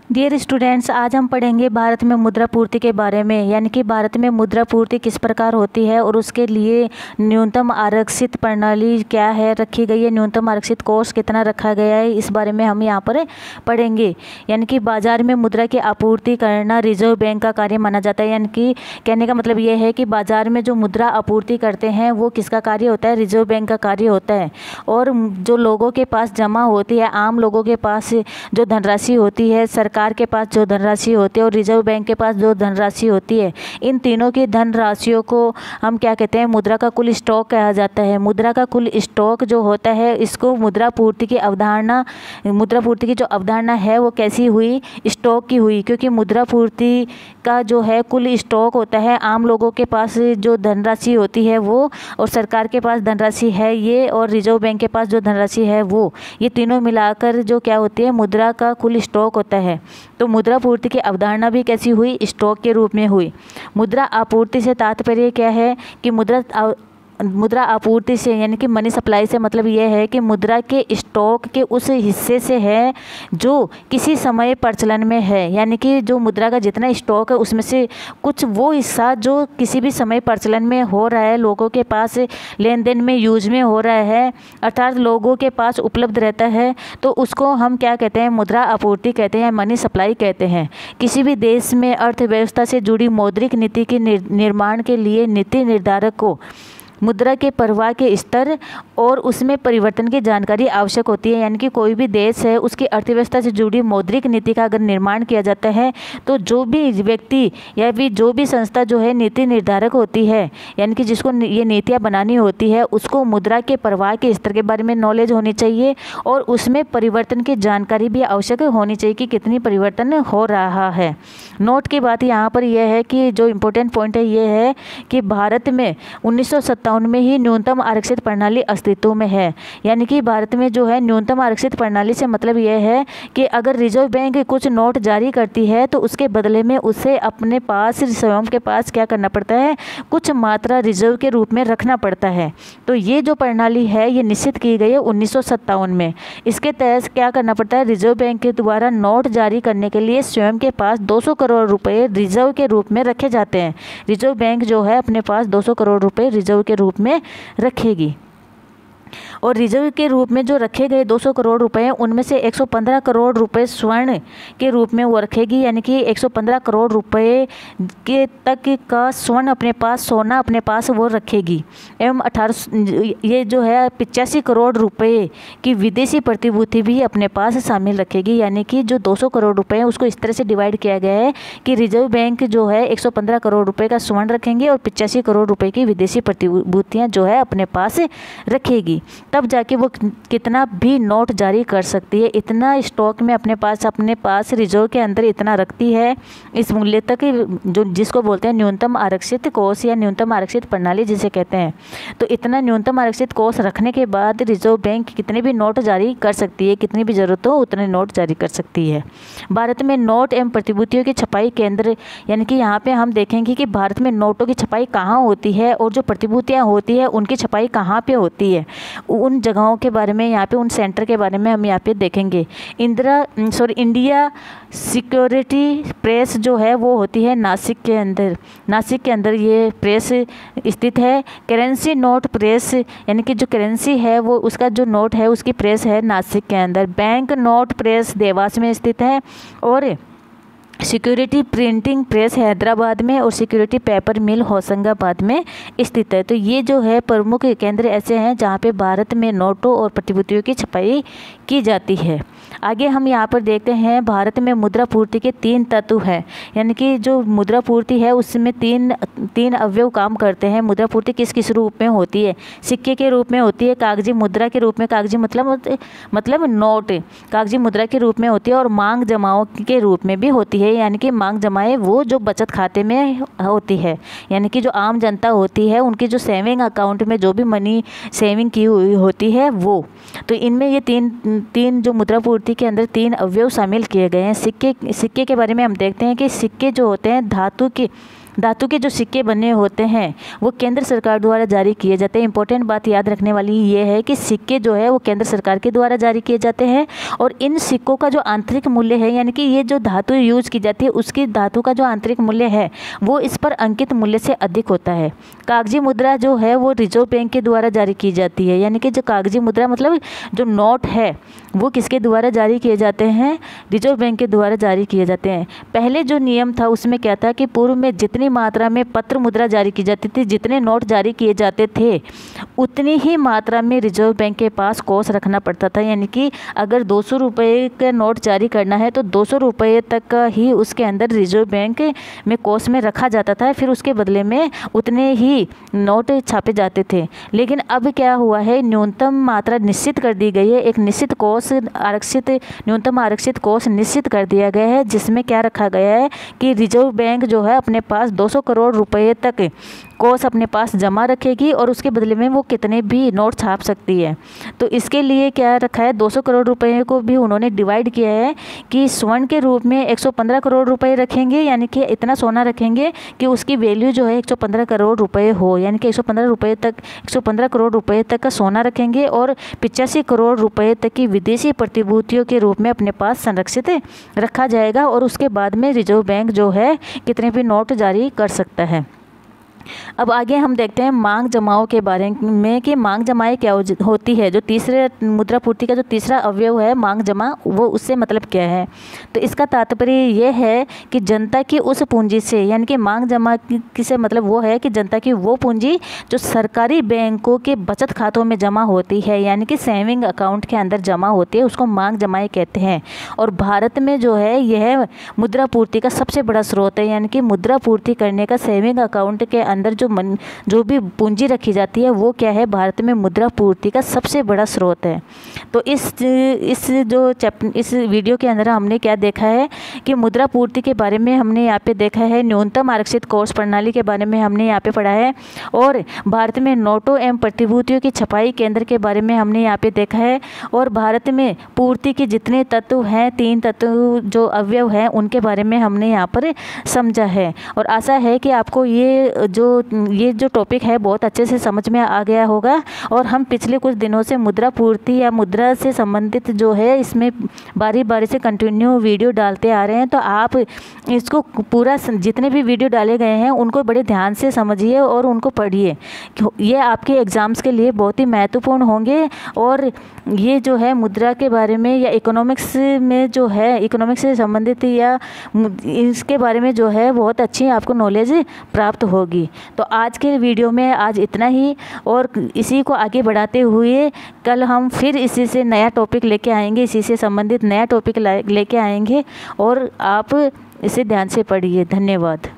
Dear students, आज हम पढ़ेंगे भारत में मुद्रा पूर्ति के बारे में, यानी कि भारत में मुद्रा पूर्ति किस प्रकार होती है और उसके लिए न्यूनतम आरक्षित प्रणाली क्या है रखी गई है, न्यूनतम आरक्षित कोर्स कितना रखा गया है, इस बारे में हम यहाँ पर पढ़ेंगे। यानी कि बाजार में मुद्रा की आपूर्ति करना रिजर्व बैंक का कार्य माना जाता है। यानी कि कहने का मतलब ये है कि बाजार में जो मुद्रा आपूर्ति करते हैं वो किसका कार्य होता है, रिजर्व बैंक का कार्य होता है। और जो लोगों के पास जमा होती है, आम लोगों के पास जो धनराशि होती है, सरकार के पास जो धनराशि होती है और रिजर्व बैंक के पास जो धनराशि होती है, इन तीनों की धनराशियों को हम क्या कहते हैं, मुद्रा का कुल स्टॉक कहा जाता है। मुद्रा का कुल स्टॉक जो होता है, इसको मुद्रा पूर्ति की जो अवधारणा है वो कैसी हुई, स्टॉक की हुई। क्योंकि मुद्रा पूर्ति का जो है कुल स्टॉक होता है, आम लोगों के पास जो धनराशि होती है वो, और सरकार के पास धनराशि है ये, और रिजर्व बैंक के पास जो धनराशि है वो, ये तीनों मिलाकर जो क्या होती है, मुद्रा का कुल स्टॉक होता है। तो मुद्रा पूर्ति की अवधारणा भी कैसी हुई, स्टॉक के रूप में हुई। मुद्रा आपूर्ति से तात्पर्य क्या है कि मुद्रा आपूर्ति से यानी कि मनी सप्लाई से मतलब यह है कि मुद्रा के स्टॉक के उस हिस्से से है जो किसी समय प्रचलन में है। यानी कि जो मुद्रा का जितना स्टॉक है उसमें से कुछ वो हिस्सा जो किसी भी समय प्रचलन में हो रहा है, लोगों के पास लेन देन में यूज में हो रहा है, अर्थात लोगों के पास उपलब्ध रहता है, तो उसको हम क्या कहते हैं, मुद्रा आपूर्ति कहते हैं, मनी सप्लाई कहते हैं। किसी भी देश में अर्थव्यवस्था से जुड़ी मौद्रिक नीति के निर्माण के लिए नीति निर्धारक को मुद्रा के प्रवाह के स्तर और उसमें परिवर्तन की जानकारी आवश्यक होती है। यानी कि कोई भी देश है, उसकी अर्थव्यवस्था से जुड़ी मौद्रिक नीति का अगर निर्माण किया जाता है तो जो भी व्यक्ति या भी जो भी संस्था जो है नीति निर्धारक होती है, यानी कि जिसको ये नीतियाँ बनानी होती है, उसको मुद्रा के प्रवाह के स्तर के बारे में नॉलेज होनी चाहिए और उसमें परिवर्तन की जानकारी भी आवश्यक होनी चाहिए कि कितनी परिवर्तन हो रहा है। नोट की बात यहाँ पर यह है कि जो इम्पोर्टेंट पॉइंट है ये है कि भारत में 1957 में ही न्यूनतम आरक्षित प्रणाली अस्तित्व में है। यानी कि भारत में जो है न्यूनतम आरक्षित प्रणाली से मतलब यह है कि अगर रिजर्व बैंक कुछ नोट जारी करती है तो उसके बदले में उसे अपने पास, स्वयं के पास क्या करना पड़ता है, कुछ मात्रा रिजर्व के रूप में रखना पड़ता है। तो ये जो प्रणाली है ये निश्चित की गई है 1957 में। इसके तहत क्या करना पड़ता है, रिजर्व बैंक के द्वारा नोट जारी करने के लिए स्वयं के पास 200 करोड़ रुपए रिजर्व के रूप में रखे जाते हैं। रिजर्व बैंक जो है अपने पास 200 करोड़ रुपए रिजर्व के रूप में रखेगी। और रिजर्व के रूप में जो रखे गए 200 करोड़ रुपए हैं उनमें से 115 करोड़ रुपए स्वर्ण के रूप में वो रखेगी। यानी कि 115 करोड़ रुपए के तक का स्वर्ण अपने पास, सोना अपने पास वो रखेगी। एवं 18 ये जो है 85 करोड़ रुपए की विदेशी प्रतिभूति भी अपने पास शामिल रखेगी। यानी कि जो 200 करोड़ रुपए हैं उसको इस तरह से डिवाइड किया गया है कि रिजर्व बैंक जो है 115 करोड़ रुपए का स्वर्ण रखेंगे और 85 करोड़ रुपए की विदेशी प्रतिभूतियाँ जो है अपने पास रखेगी। तब जाके वो कितना भी नोट जारी कर सकती है। इतना स्टॉक में अपने पास रिजर्व के अंदर इतना रखती है, इस मूल्य तक जो जिसको बोलते हैं न्यूनतम आरक्षित कोष या न्यूनतम आरक्षित प्रणाली जिसे कहते हैं। तो इतना न्यूनतम आरक्षित कोष रखने के बाद रिजर्व बैंक कितने भी नोट जारी कर सकती है, कितनी भी जरूरत हो उतने नोट जारी कर सकती है। भारत में नोट एवं प्रतिभूतियों की छपाई केंद्र, यानी कि यहाँ पे हम देखेंगे कि भारत में नोटों की छपाई कहाँ होती है और जो प्रतिभूतियाँ होती है उनकी छपाई कहाँ पे होती है, उन जगहों के बारे में यहाँ पे, उन सेंटर के बारे में हम यहाँ पे देखेंगे। इंडिया सिक्योरिटी प्रेस जो है वो होती है नासिक के अंदर ये प्रेस स्थित है। करेंसी नोट प्रेस, यानी कि जो करेंसी है वो उसका जो नोट है उसकी प्रेस है नासिक के अंदर। बैंक नोट प्रेस देवास में स्थित है और सिक्योरिटी प्रिंटिंग प्रेस हैदराबाद में और सिक्योरिटी पेपर मिल होशंगाबाद में स्थित है। तो ये जो है प्रमुख केंद्र ऐसे हैं जहाँ पे भारत में नोटों और प्रतिभूतियों की छपाई की जाती है। आगे हम यहाँ पर देखते हैं भारत में मुद्रा पूर्ति के 3 तत्व हैं। यानी कि जो मुद्रा पूर्ति है उसमें तीन अवयव काम करते हैं। मुद्रा पूर्ति किस किस रूप में होती है, सिक्के के रूप में होती है, कागजी मुद्रा के रूप में, कागजी मतलब नोट कागजी मुद्रा के रूप में होती है, और मांग जमाओं के रूप में भी होती है। यानी कि मांग जमाएं वो जो बचत खाते में होती है, यानी कि जो आम जनता होती है उनकी जो सेविंग अकाउंट में जो भी मनी सेविंग की हुई होती है वो। तो इनमें ये तीन जो मुद्रा पूर्ति के अंदर 3 अवयव शामिल किए गए हैं। सिक्के के बारे में हम देखते हैं कि सिक्के जो होते हैं धातु के जो सिक्के बने होते हैं वो केंद्र सरकार द्वारा जारी किए जाते हैं। इंपॉर्टेंट बात याद रखने वाली ये है कि सिक्के जो है वो केंद्र सरकार के द्वारा जारी किए जाते हैं और इन सिक्कों का जो आंतरिक मूल्य है, यानी कि ये जो धातु यूज की जाती है उसकी धातु का जो आंतरिक मूल्य है वो इस पर अंकित मूल्य से अधिक होता है। कागजी मुद्रा जो है वो रिजर्व बैंक के द्वारा जारी की जाती है, यानी कि जो कागजी मुद्रा मतलब जो नोट है वो किसके द्वारा जारी किए जाते हैं, रिजर्व बैंक के द्वारा जारी किए जाते हैं। पहले जो नियम था उसमें क्या था कि पूर्व में जितनी मात्रा में पत्र मुद्रा जारी की जाती थी, जितने नोट जारी किए जाते थे उतनी ही मात्रा में रिजर्व बैंक के पास कोष रखना पड़ता था। यानी कि अगर 200 रुपये का नोट जारी करना है तो 200 रुपये तक का ही उसके अंदर रिजर्व बैंक में कोष में रखा जाता था, फिर उसके बदले में उतने ही नोट छापे जाते थे। लेकिन अब क्या हुआ है, न्यूनतम मात्रा निश्चित कर दी गई है, एक निश्चित कोष आरक्षित न्यूनतम आरक्षित कोष निश्चित कर दिया गया है, जिसमें क्या रखा गया है कि रिजर्व बैंक जो है अपने पास 200 करोड़ रुपए तक कोष अपने पास जमा रखेगी और उसके बदले में वो कितने भी नोट छाप सकती है। तो इसके लिए क्या रखा है, 200 करोड़ रुपए को भी उन्होंने डिवाइड किया है कि स्वर्ण के रूप में 115 करोड़ रुपए रखेंगे, यानी कि इतना सोना रखेंगे कि उसकी वैल्यू जो है 115 करोड़ रुपए हो, यानी कि 115 करोड़ रुपए तक का सोना रखेंगे और 85 करोड़ रुपए तक की विदेशी प्रतिभूतियों के रूप में अपने पास संरक्षित रखा जाएगा और उसके बाद में रिजर्व बैंक जो है कितने भी नोट जारी कर सकता है। अब आगे हम देखते हैं मांग जमाओं के बारे में कि मांग जमाएं क्या होती है। जो तीसरे मुद्रा पूर्ति का जो तीसरा अवयव है मांग जमा, वो उससे मतलब क्या है, तो इसका तात्पर्य ये है कि जनता की उस पूंजी से, यानी कि मांग जमा से मतलब वो है कि जनता की वो पूंजी जो सरकारी बैंकों के बचत खातों में जमा होती है, यानी कि सेविंग अकाउंट के अंदर जमा होती है, उसको मांग जमाएं कहते हैं। और भारत में जो है यह मुद्रा पूर्ति का सबसे बड़ा स्रोत है, यानी कि मुद्रा पूर्ति करने का सेविंग अकाउंट के अंदर जो भी पूंजी रखी जाती है वो क्या है, भारत में मुद्रा पूर्ति का सबसे बड़ा स्रोत है। तो इस वीडियो के अंदर हमने क्या देखा है कि मुद्रा पूर्ति के बारे में हमने यहाँ पे देखा है, न्यूनतम आरक्षित कोष प्रणाली के बारे में हमने यहाँ पे पढ़ा है और भारत में नोटों एवं प्रतिभूतियों की छपाई केंद्र के बारे में हमने यहाँ पे देखा है और भारत में पूर्ति के जितने तत्व हैं, 3 तत्व जो अवयव हैं उनके बारे में हमने यहाँ पर समझा है। और आशा है कि आपको ये जो टॉपिक है बहुत अच्छे से समझ में आ गया होगा। और हम पिछले कुछ दिनों से मुद्रा पूर्ति या मुद्रा से संबंधित जो है इसमें बारी बारी से कंटिन्यू वीडियो डालते आ रहे हैं, तो आप इसको पूरा जितने भी वीडियो डाले गए हैं उनको बड़े ध्यान से समझिए और उनको पढ़िए। ये आपके एग्ज़ाम्स के लिए बहुत ही महत्वपूर्ण होंगे और ये जो है मुद्रा के बारे में या इकोनॉमिक्स में जो है इकोनॉमिक्स से संबंधित या इसके बारे में जो है बहुत अच्छी आपको नॉलेज प्राप्त होगी। तो आज के वीडियो में आज इतना ही और इसी को आगे बढ़ाते हुए कल हम फिर इसी से नया टॉपिक लेके आएंगे, इसी से संबंधित नया टॉपिक लेके आएंगे और आप इसे ध्यान से पढ़िए। धन्यवाद।